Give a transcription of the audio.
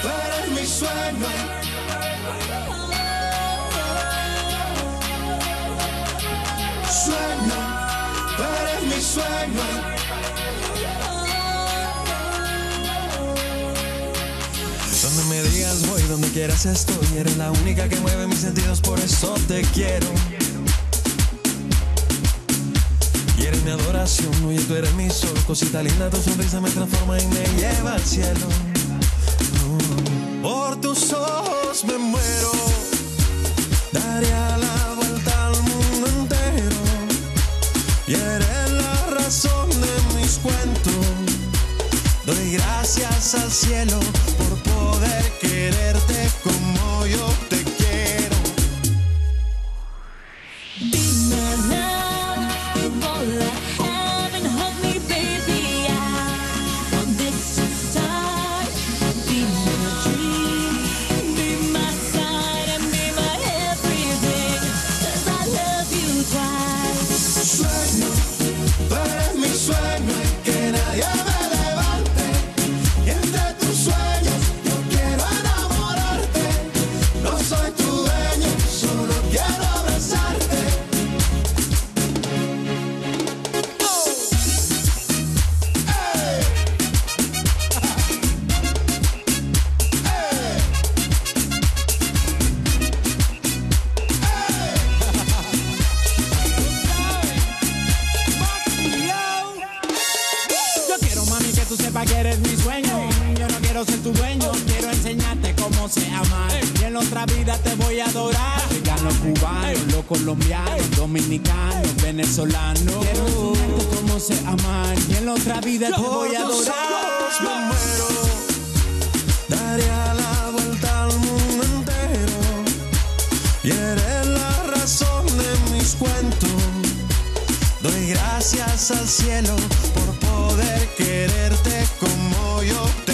tú eres mi sueño. Sueño, tú eres mi sueño. Donde me digas voy, donde quieras estoy. Eres la única que mueve mis sentidos, por eso te quiero. Y eres mi adoración, oye, tú eres mi sol. Cosita linda, tu sonrisa me transforma y me lleva al cielo. Por tus ojos me muero. Daría la vuelta al mundo entero. Y eres la razón de mis cuentos. Doy gracias al cielo por poder quererte como yo te quiero. Be my love, all I have, and hold me, baby. I want this to start. Be my dream, be my side, and be my everything. 'Cause I love you twice. Sueño, tú eres mi sueño y que nadie me levante. Y entre tus sueños yo quiero enamorarte. No soy tu dueño, solo quiero abrazarte. Oh. Hey. Yo quiero, mami, que tú sepas que eres mi sueño. Yo no quiero ser tu dueño, quiero enseñarte cómo se ama. Y en la otra vida te voy a adorar. Llegan los cubanos, los colombianos, dominicanos, venezolanos. Quiero enseñarte cómo se ama. Y en la otra vida te voy a Por tus ojos me adorar. muero. Daría la vuelta al mundo entero. Y eres la razón de mis cuentos. Doy gracias al cielo por poder quererte como yo